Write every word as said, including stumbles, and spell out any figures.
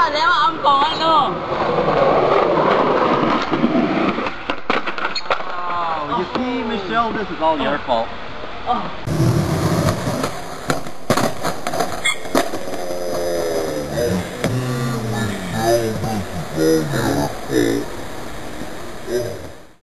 แล้วเอาก่อนลูก You see, Michelle, this is all your fault. Oh.